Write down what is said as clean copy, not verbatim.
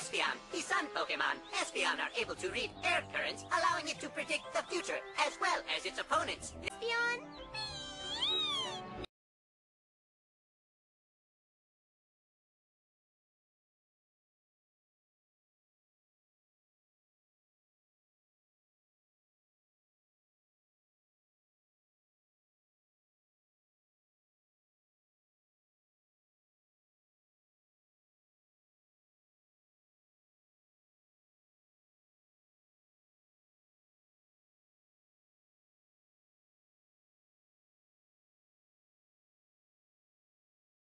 Espeon, the sun Pokemon. Espeon are able to read air currents, allowing it to predict the future, as well as its opponents. Espeon?